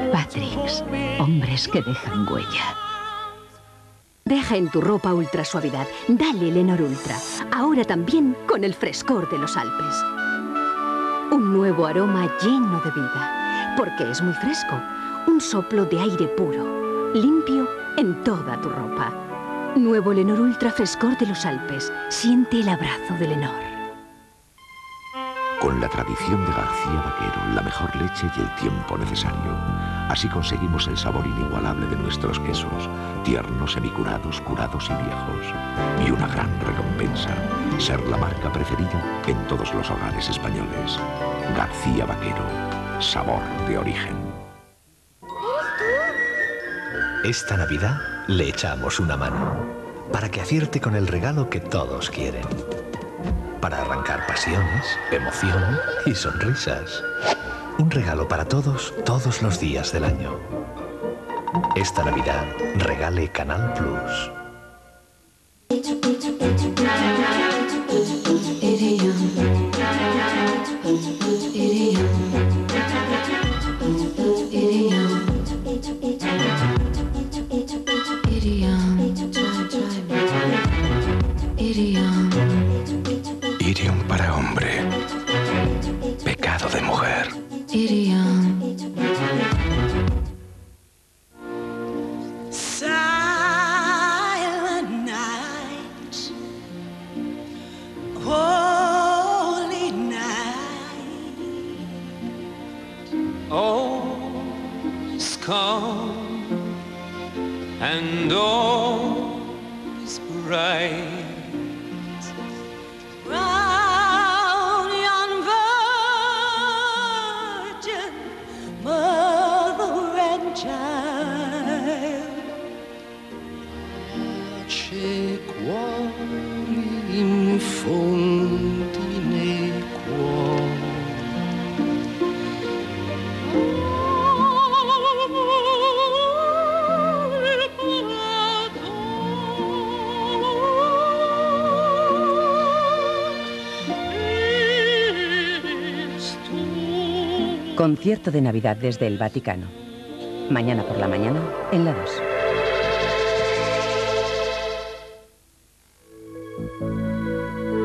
Patricks, hombres que dejan huella. Deja en tu ropa ultra suavidad. Dale Lenor Ultra. Ahora también con el frescor de los Alpes. Un nuevo aroma lleno de vida. Porque es muy fresco. Un soplo de aire puro. Limpio en toda tu ropa. Nuevo Lenor Ultra frescor de los Alpes. Siente el abrazo de Lenor. Con la tradición de García Vaquero, la mejor leche y el tiempo necesario. Así conseguimos el sabor inigualable de nuestros quesos, tiernos, semicurados, curados y viejos. Y una gran recompensa, ser la marca preferida en todos los hogares españoles. García Vaquero, sabor de origen. Esta Navidad le echamos una mano para que acierte con el regalo que todos quieren. Para arrancar pasiones, emoción y sonrisas. Un regalo para todos, todos los días del año. Esta Navidad, regale Canal Plus. Irium para hombre. Pecado de mujer. Silent night, holy night. All is calm and all is bright. Round yon virgin, mother and child. Pace quali in fonti nei cuori. Concierto de Navidad desde el Vaticano. Mañana por la mañana en la 2.